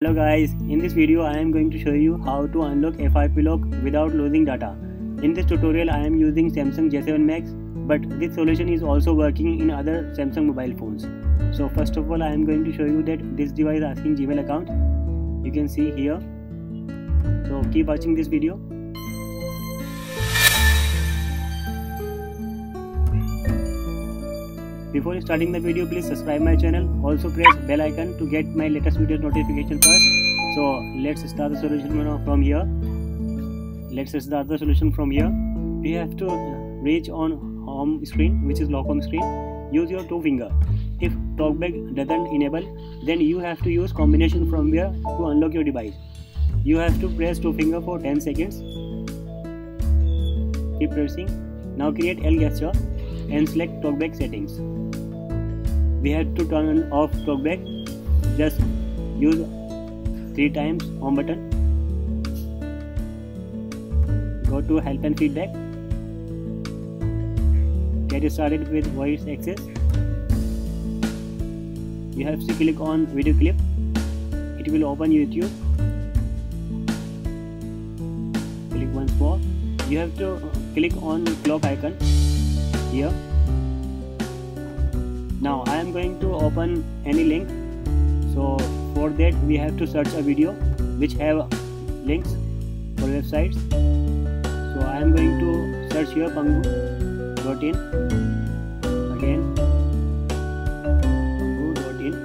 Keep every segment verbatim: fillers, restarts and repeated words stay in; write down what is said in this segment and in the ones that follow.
Hello guys, in this video I am going to show you how to unlock F R P lock without losing data. In this tutorial I am using Samsung J seven Max, but this solution is also working in other Samsung mobile phones. So first of all I am going to show you that this device is asking Gmail account. You can see here. So keep watching this video. Before starting the video, please subscribe my channel. Also press bell icon to get my latest video notification first. So let's start the solution from here. Let's start the solution from here. We have to reach on home screen, which is lock home screen. Use your two finger. If talkback doesn't enable, then you have to use combination from here to unlock your device. You have to press two finger for ten seconds. Keep pressing. Now create L gesture and select talkback settings. We have to turn off talkback. Just use three times home button. Go to help and feedback. Get started with voice access. You have to click on video clip. It will open YouTube. Click once more. You have to click on clock icon here. Now I am going to open any link. So for that we have to search a video which have links for websites. So I am going to search here pangu dot in. Again pangu dot in.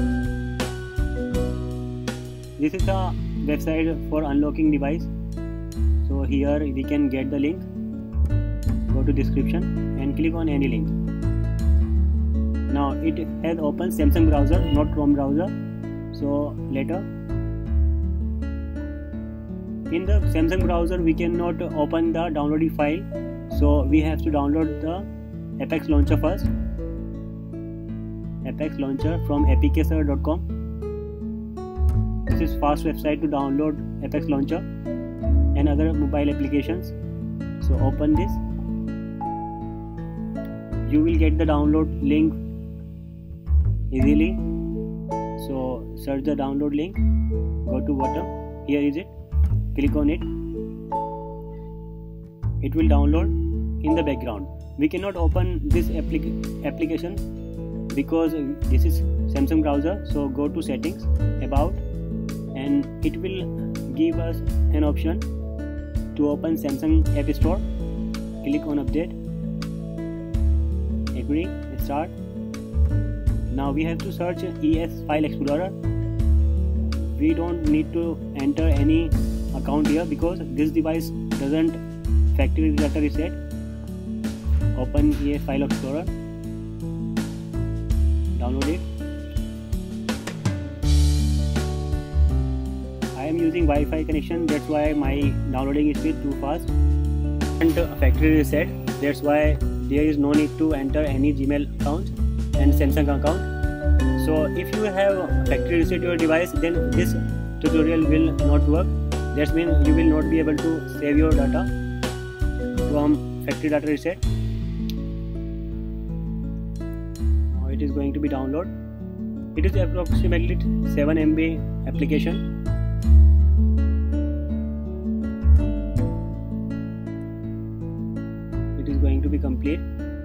This is the website for unlocking device. So here we can get the link. Go to description and click on any link. Now it has opened Samsung browser, not Chrome browser. So later, in the Samsung browser we cannot open the downloaded file. So we have to download the Apex Launcher first. Apex Launcher from A P K server dot com. This is fast website to download Apex Launcher and other mobile applications. So open this. You will get the download link easily. So search the download link. Go to bottom. Here is it. Click on it. It will download in the background. We cannot open this applic application because this is Samsung browser. So go to settings, about, and it will give us an option to open Samsung App Store. Click on update. Agree. Start. Now we have to search E S File Explorer. We don't need to enter any account here because this device doesn't factory data reset. Open E S File Explorer. Download it. I am using Wi-Fi connection. That's why my downloading speed too fast. And factory reset. That's why there is no need to enter any Gmail account and Samsung account. So if you have factory reset your device, then this tutorial will not work. That means you will not be able to save your data from factory data reset. Now it is going to be download. It is approximately seven M B application. It is going to be complete.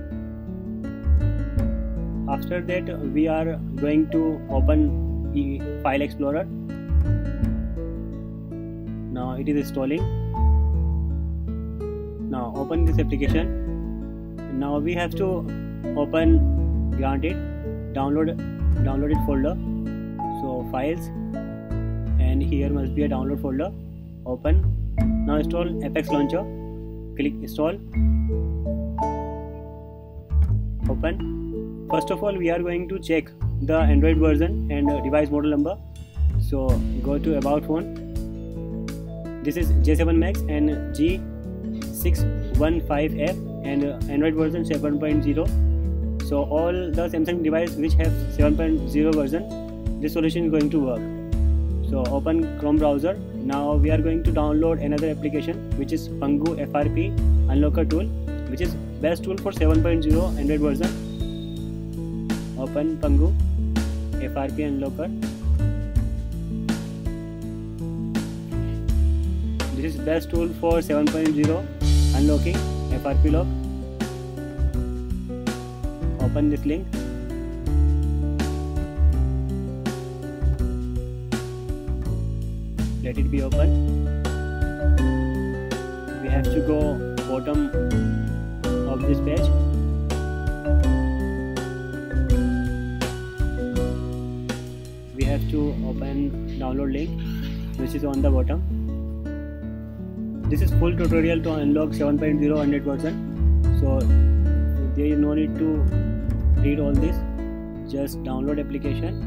After that we are going to open the File Explorer. Now it is installing. Now open this application. Now we have to open granted download downloaded folder. So files, and here must be a download folder. Open. Now install Apex Launcher. Click install. Open. First of all, we are going to check the Android version and device model number. So go to about phone. This is J seven Max and G six one five F and Android version seven point zero. So all the Samsung device which have seven point zero version, this solution is going to work. So open Chrome browser. Now we are going to download another application which is Pangu F R P Unlocker tool, which is best tool for seven point zero Android version. Open Pangu F R P Unlocker. is best tool for seven point zero unlocking F R P lock. Open this link. Let it be open. We have to go bottom of this page. We have to open download link, which is on the bottom. This is full tutorial to unlock seven point zero Android version, so there is no need to read all this. Just download application.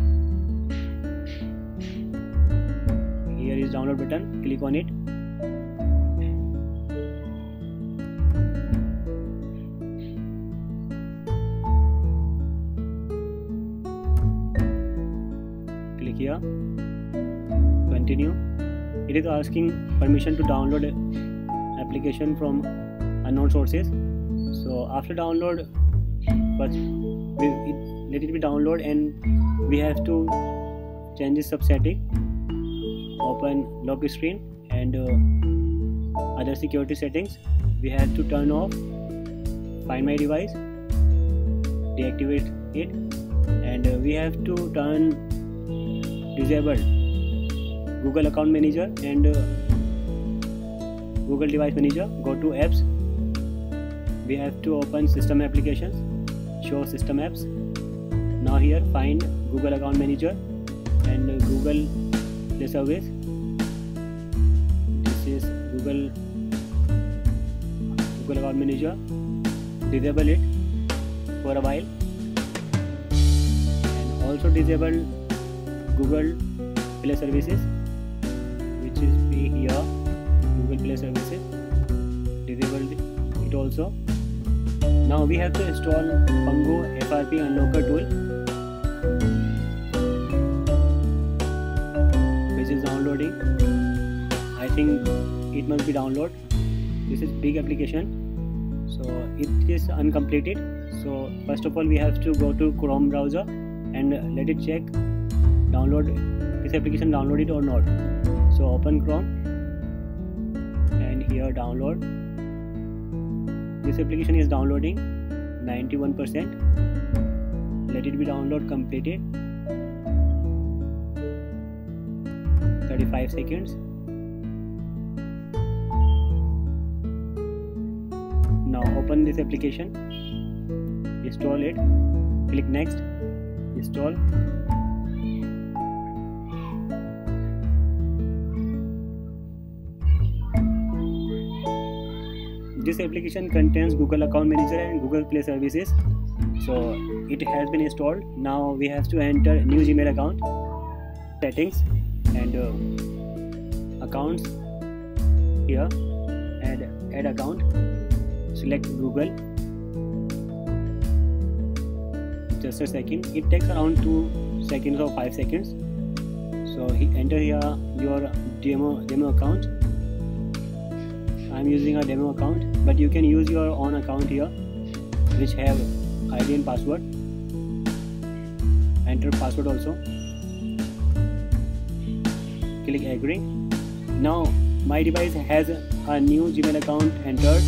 Here is download button. Click on it. Click here. Continue. It is asking permission to download application from unknown sources. So after download, first we, it, let it be download, and we have to change this subsetting. Open lock screen and uh, other security settings. We have to turn off Find My Device, deactivate it, and uh, we have to turn disable Google Account Manager and uh, Google Device Manager. Go to apps. We have to open system applications, show system apps. Now here find Google Account Manager and uh, Google Play Service. This is Google Google Account Manager. Disable it for a while, and also disable Google Play Services, which is be here. Google Play Services. Disable it also. Now we have to install Pango F R P Unlocker tool, which is downloading. I think it must be download. This is big application, so it is uncompleted. So first of all, we have to go to Chrome browser and let it check download this application downloaded or not. So open Chrome and here download. This application is downloading ninety-one percent. Let it be download completed. thirty-five seconds. Now open this application, install it, click next, install. This application contains Google Account Manager and Google Play Services, so it has been installed. Now we have to enter new Gmail account, settings, and uh, accounts. Here, add add account. Select Google. Just a second. It takes around two seconds or five seconds. So enter here your demo demo account. I'm using a demo account, but you can use your own account here, which have I D and password. Enter password also. Click agree. Now my device has a new Gmail account entered.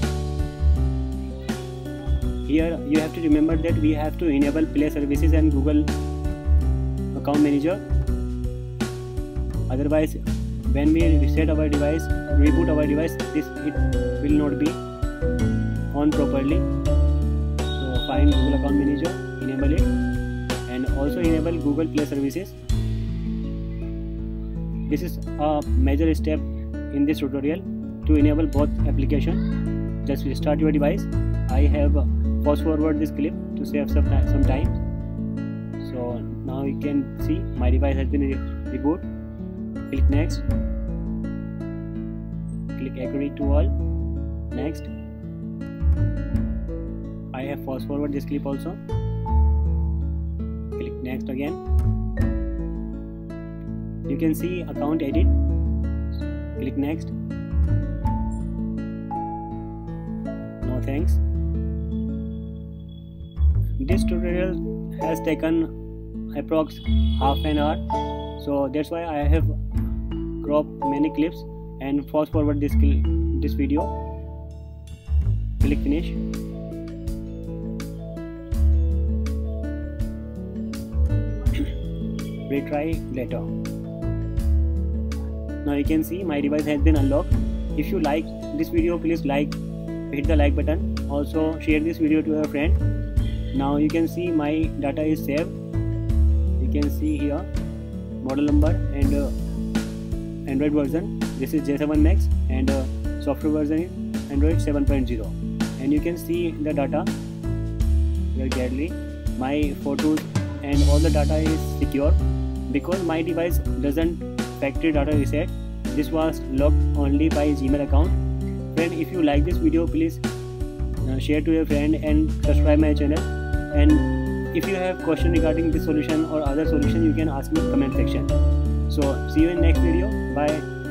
Here you have to remember that we have to enable Play Services and Google Account Manager. Otherwise, when we reset our device, reboot our device, this it will not be on properly. So find Google Account Manager, enable it, and also enable Google Play Services. This is a major step in this tutorial to enable both applications. Just restart your device. I have fast forward this clip to save some time, some time. So now you can see my device has been re reboot. Click next. Click agree to all. Next. I have fast forward this clip also. Click next again. You can see account edit. Click next. No thanks. This tutorial has taken approx half an hour, so that's why I have cropped many clips and fast forward this this video. Click finish. Retry later. Now you can see my device has been unlocked. If you like this video, please like, hit the like button. Also share this video to your friend. Now you can see my data is saved. You can see here model number and uh, Android version. This is J seven Max and uh, software version is Android seven point zero. And you can see the data here clearly. My photos and all the data is secure because my device doesn't factory data reset. This was locked only by Gmail account. Friend, if you like this video, please uh, share to your friend and subscribe my channel. And if you have question regarding this solution or other solution, you can ask me in comment section. So see you in next video. Bye.